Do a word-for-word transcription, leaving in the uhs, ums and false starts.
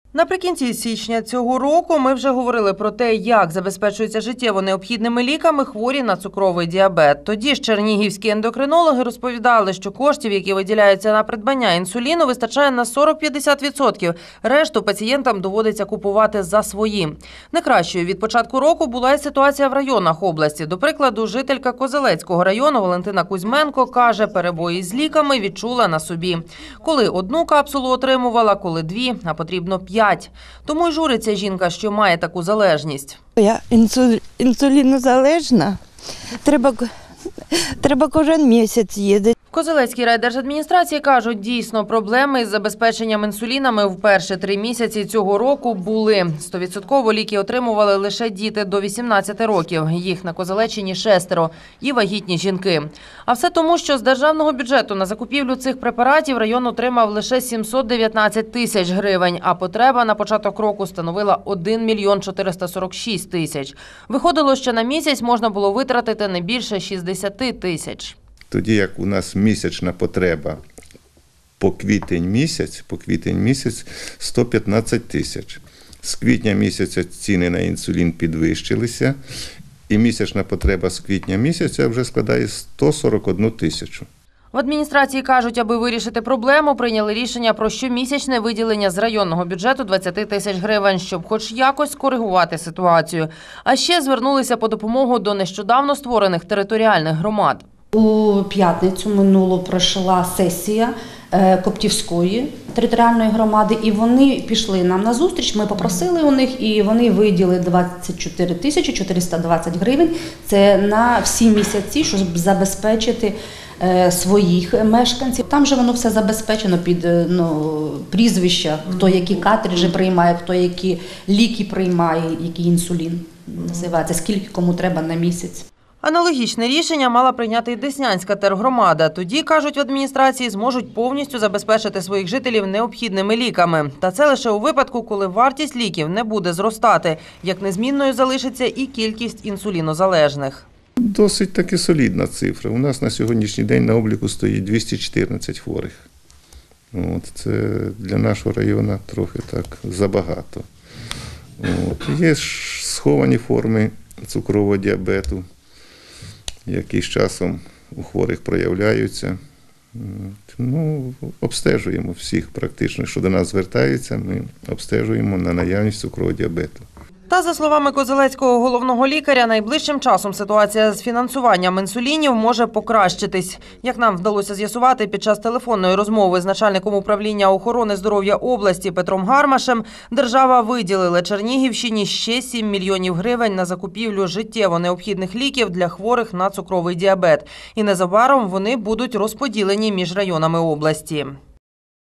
Наприкінці січня цього року ми вже говорили про те, як забезпечуються життєво необхідними ліками хворі на цукровий діабет. Тоді ж чернігівські ендокринологи розповідали, що коштів, які виділяються на придбання інсуліну, вистачає на сорок-п'ятдесят відсотків. Решту пацієнтам доводиться купувати за свої. Найкращою від початку року була і ситуація в районах області. До прикладу, жителька Козелецького району Валентина Кузьменко каже, перебої з ліками відчула на собі. Коли одну капсулу отримувала, коли дві, а потрібно п'ять. Тому й журиться жінка, що має таку залежність. Я інсу... інсулінозалежна. Треба... Треба кожен місяць їздити. В Козелецькій райдержадміністрації кажуть, дійсно, проблеми із забезпеченням інсулінами в перші три місяці цього року були. сто відсотків ліки отримували лише діти до вісімнадцяти років. Їх на Козелеччині шестеро. І вагітні жінки. А все тому, що з державного бюджету на закупівлю цих препаратів район отримав лише сімсот дев'ятнадцять тисяч гривень, а потреба на початок року становила один мільйон чотириста сорок шість тисяч. Виходило, що на місяць можна було витратити не більше шістдесят тисяч. Тоді як у нас місячна потреба по квітень місяць, по квітень місяць сто п'ятнадцять тисяч. З квітня місяця ціни на інсулін підвищилися, і місячна потреба з квітня місяця вже складає сто сорок одну тисячу. В адміністрації кажуть, аби вирішити проблему, прийняли рішення про щомісячне виділення з районного бюджету двадцять тисяч гривень, щоб хоч якось скоригувати ситуацію. А ще звернулися по допомогу до нещодавно створених територіальних громад. У п'ятницю минуло пройшла сесія Коптівської територіальної громади, і вони пішли нам на зустріч, ми попросили у них, і вони виділили двадцять чотири тисячі чотириста двадцять гривень. Це на всі місяці, щоб забезпечити своїх мешканців. Там же воно все забезпечено під ну, прізвища, хто які картриджі приймає, хто які ліки приймає, який інсулін називається, скільки кому треба на місяць. Аналогічне рішення мала прийняти і Деснянська тергромада. Тоді, кажуть в адміністрації, зможуть повністю забезпечити своїх жителів необхідними ліками. Та це лише у випадку, коли вартість ліків не буде зростати. Як незмінною залишиться і кількість інсулінозалежних. Досить таки солідна цифра. У нас на сьогоднішній день на обліку стоїть двісті чотирнадцять хворих. От, це для нашого району трохи так забагато. От, є сховані форми цукрового діабету, які з часом у хворих проявляються. Ну, обстежуємо всіх практично, що до нас звертаються, ми обстежуємо на наявність цукрового діабету. Та, за словами Козелецького головного лікаря, найближчим часом ситуація з фінансуванням інсулінів може покращитись. Як нам вдалося з'ясувати під час телефонної розмови з начальником управління охорони здоров'я області Петром Гармашем, держава виділила Чернігівщині ще сім мільйонів гривень на закупівлю життєво необхідних ліків для хворих на цукровий діабет. І незабаром вони будуть розподілені між районами області.